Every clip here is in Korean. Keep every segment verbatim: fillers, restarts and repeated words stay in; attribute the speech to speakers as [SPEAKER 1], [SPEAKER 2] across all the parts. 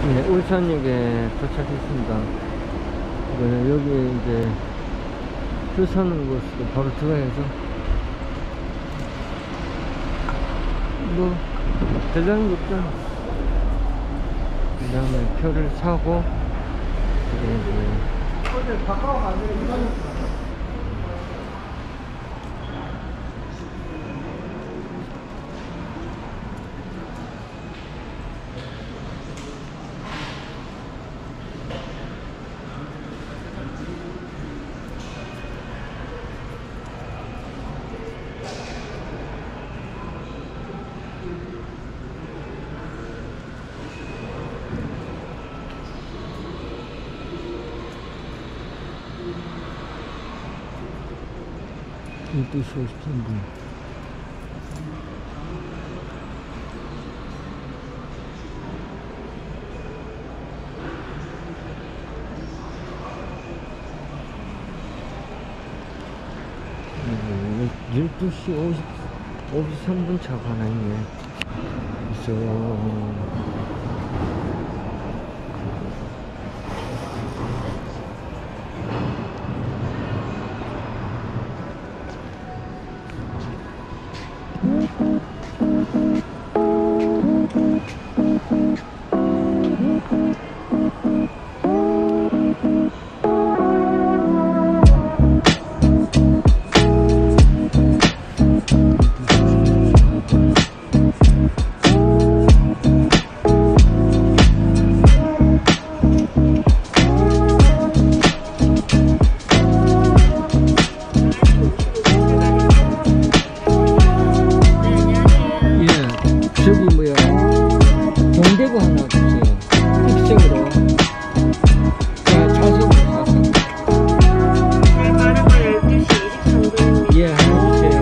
[SPEAKER 1] 네, 울산역에 도착했습니다. 네, 여기 이제 줄 서는 곳으로 바로 들어가서 뭐 대단한 게 없잖아. 그 다음에 표를 사고 이제 가까워 가지고 열두 시 오십삼 분. 열두 시 오십, 오십삼 분 차가 하나 있네. 그래서 저기 뭐야 동대구 하나 주세요. 입생으로 자, 좌석으로 좌석.
[SPEAKER 2] 네, 빠른 거 열두 시 이십삼 분입니다.
[SPEAKER 1] 예, 하나 주세요.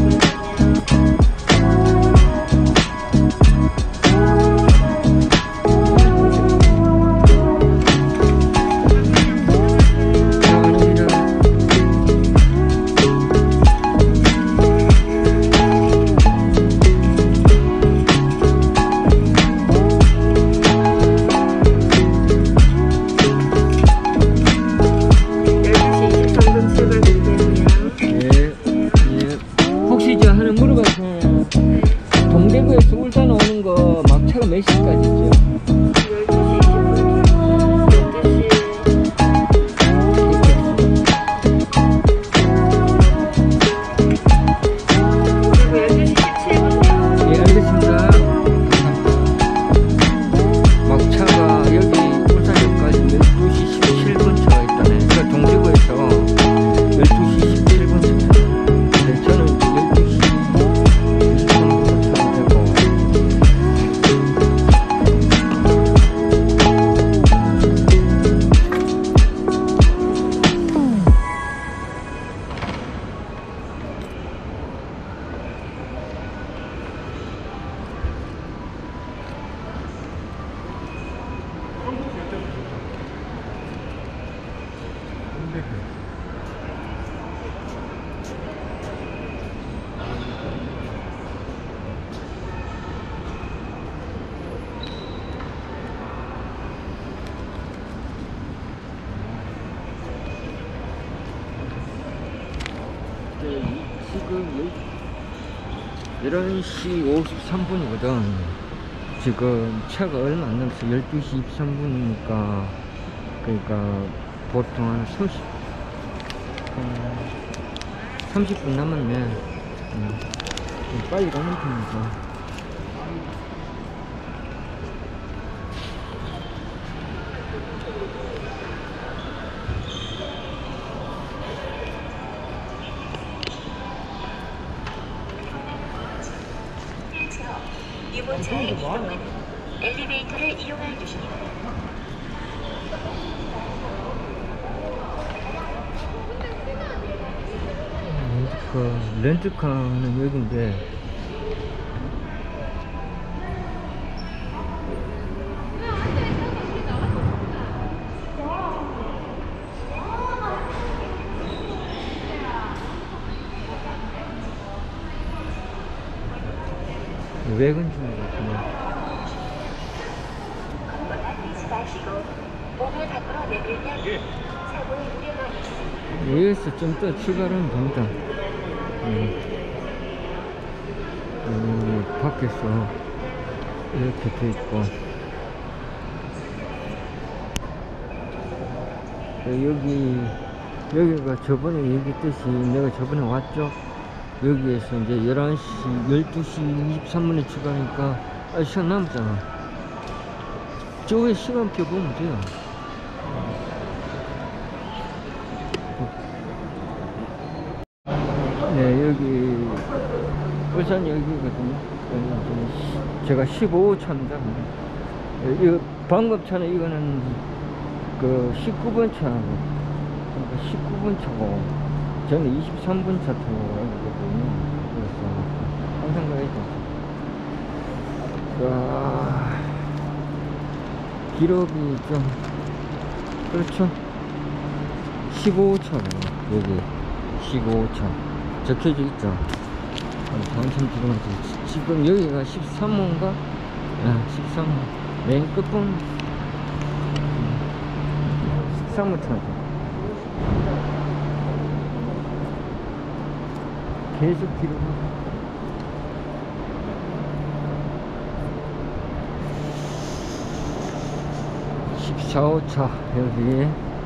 [SPEAKER 1] 동대구에서 울산 오는 거 막차가 몇 시까지죠?
[SPEAKER 2] 열두 시 십칠 분이요.
[SPEAKER 1] 예, 알겠습니다. 막차가 여기 울산역까지 열두 시 십칠 분 차가 있다네. 그러니까 동대구에서 열두 시 십칠 분 차. 네, 저는 열두 시 이십삼 분 차가 되고. 지금 열한 시 오십삼 분이거든. 지금 차가 얼마 안 남았어. 열두 시 이십삼 분이니까 그러니까 보통 한 삼십, 한 삼십 분 남았네. 음, 빨리 가는 편이죠.
[SPEAKER 2] 유모차의 이동은 엘리베이터를 이용하여 주십니다.
[SPEAKER 1] 렌트카, 렌트카는 여기인데 외근 중이구나.
[SPEAKER 2] 목을 밖으로 내밀면 사고 위험이 있습니다.
[SPEAKER 1] 여기서 좀 더 출발하면 됩니다. 음. 음, 밖에서 이렇게 돼 있고, 여기 여기가 저번에 얘기했듯이 내가 저번에 왔죠. 여기에서 이제 열한 시 열두 시 이십삼 분에 출발하니까 아, 시간 남았잖아. 저기 시간표 보면 돼요. 네, 여기 울산 여기거든요. 여기 제가 십오 호 차입니다. 이거 방금 차는 이거는 그 십구 번 차고, 그러니까 십구 번 차고, 저는 이십삼 분 차 타고 가거든요. 그래서 항상 가야죠. 와, 기록이 좀 그렇죠. 십오 호 차고, 여기 십오 호 차 적혀져 있죠. 방천 킬로미터. 지금 여기가 십삼 호인가? 아, 십삼 호. 맨 끝분 십삼 호 차죠. 계속 기록하고. 십사 호 차 여기.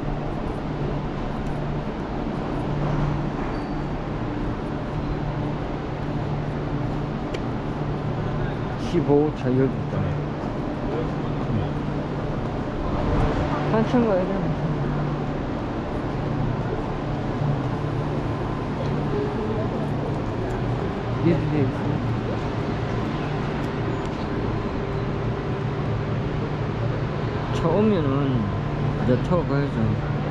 [SPEAKER 1] 십오 호 차 여기 있다. 한참 가야 되나? 이렇게 있어. 차 오면은 이제 타고 가야죠.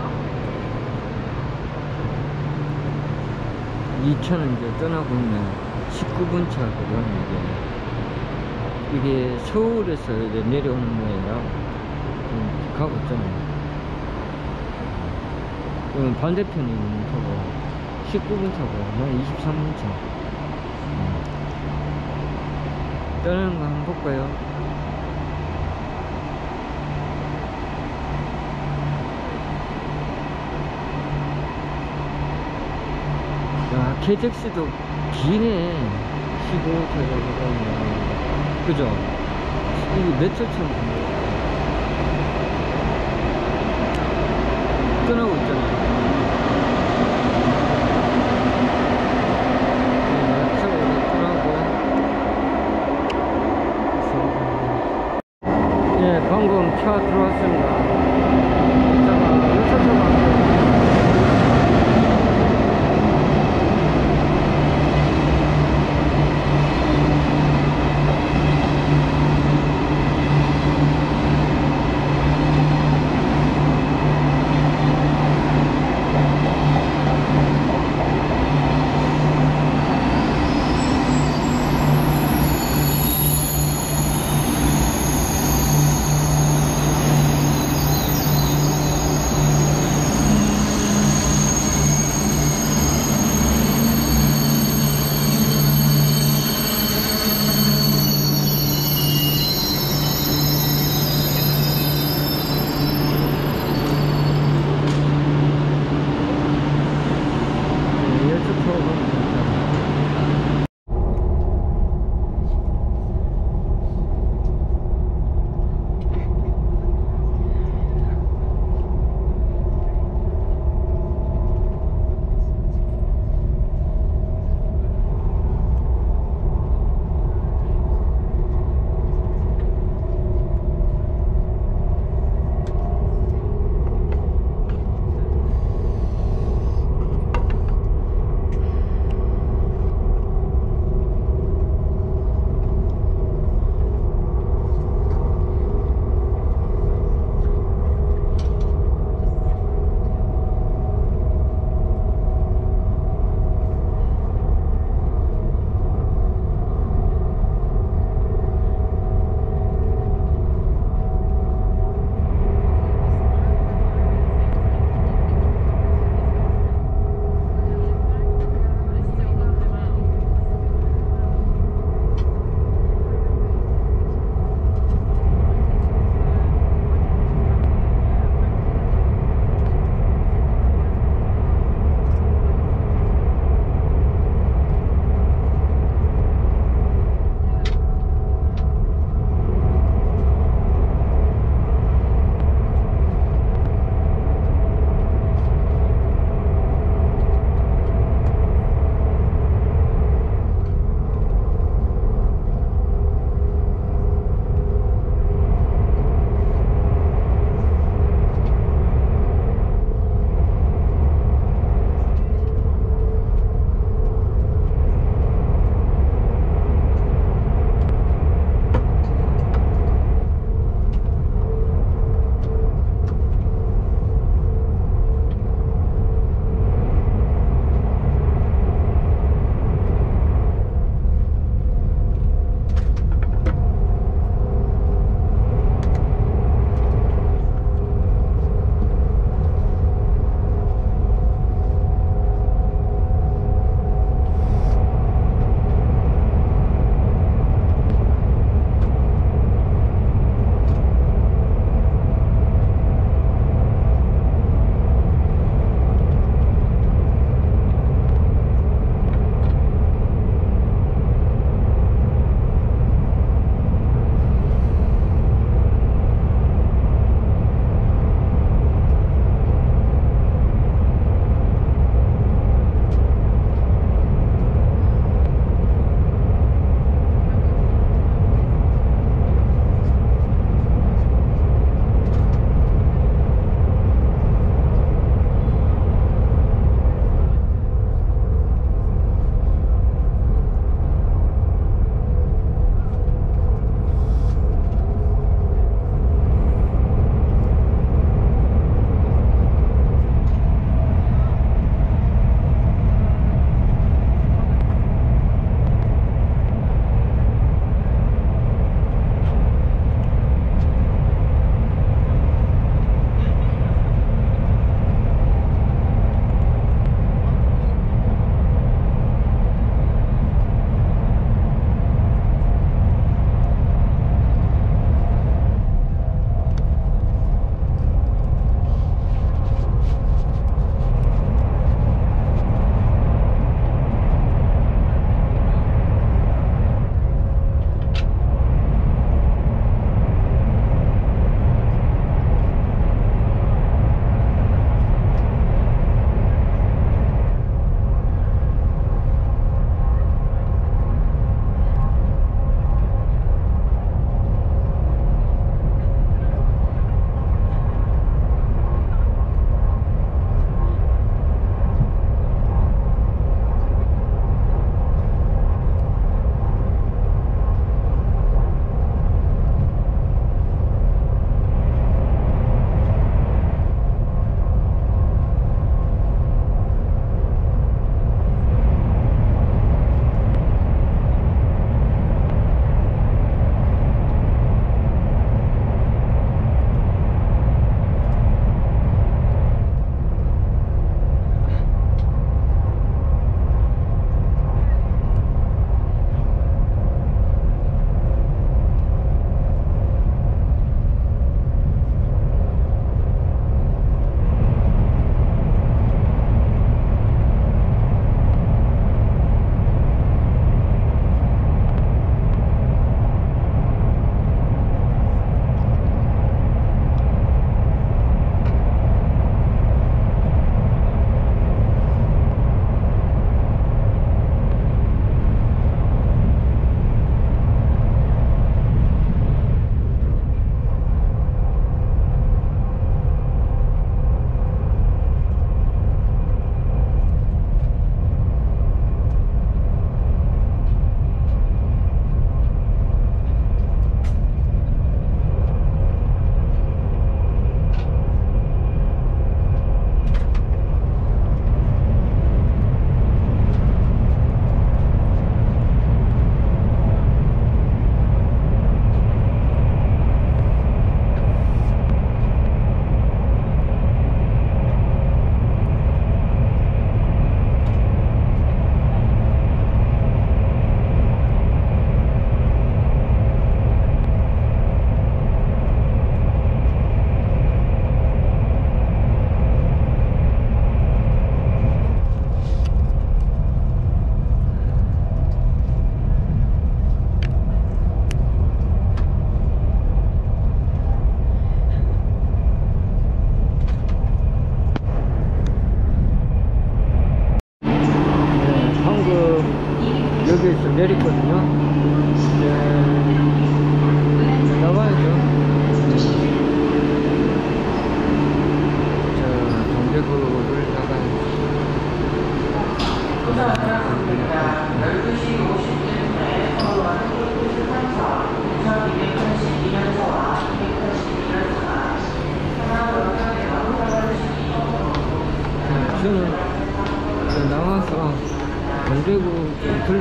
[SPEAKER 1] 이 차는 이제 떠나고 있네. 십구 분 차거든, 이게. 이게 서울에서 이제 내려오는 거예요. 지금 가고 있잖아요. 이건 반대편이 타고 십구 분 타고 난 이십삼 분 차. 음. 떠나는 거 한번 볼까요? 야, 케이티엑스도 기네. 십오 호 차가. 그죠? 이게 몇 초처럼 떠나고 있잖아요. 네, 차가 떠나고. 예, 방금 차 들어왔습니다. 이따가 몇 차 타고 왔어요.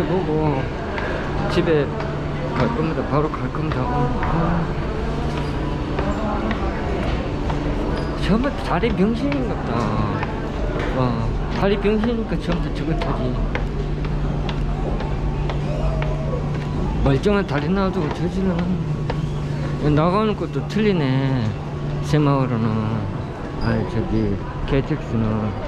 [SPEAKER 1] 영상을 보고 집에 갈 겁니다. 바로 갈 겁니다. 어, 어. 처음부터 다리 병신인가 보다. 와, 다리 병신이니까 처음부터 저걸 타지. 멀쩡한 다리 놔두고 저지는 나가는 것도 틀리네. 새마을은 아니 저기 케이티엑스는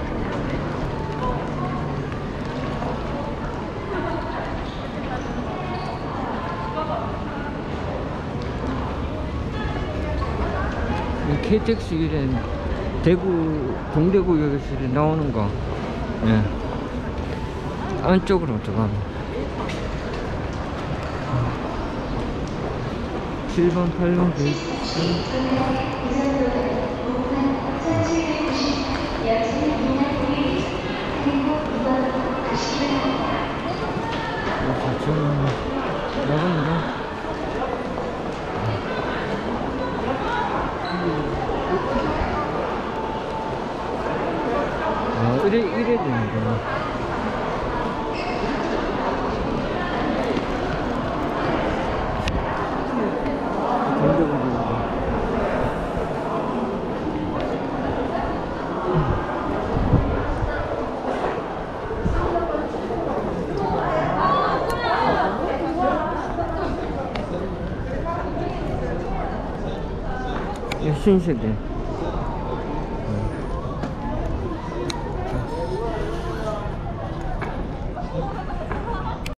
[SPEAKER 1] 케이티엑스 이래 대구 동대구역에서 이래 나오는 거, 예. 안쪽으로 들어가면 칠 번, 팔 번 게이트. 사천 원 나갑니다. 아, 이래, 이래 되는구나. 신세대.